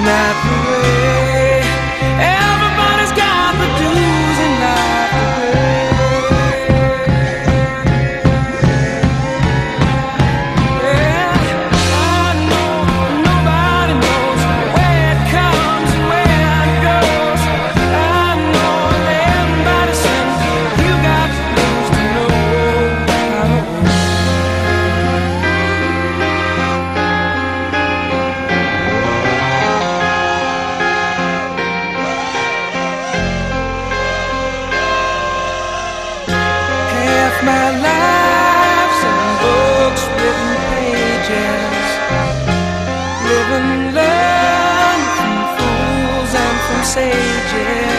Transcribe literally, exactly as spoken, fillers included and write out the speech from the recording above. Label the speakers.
Speaker 1: not the way. Everybody's got the dues and not the way. Yeah, I know nobody knows where it comes and where it goes. I know that everybody says you got the dues to know. I know. My life's in books, written pages. Live and learn from fools and from sages.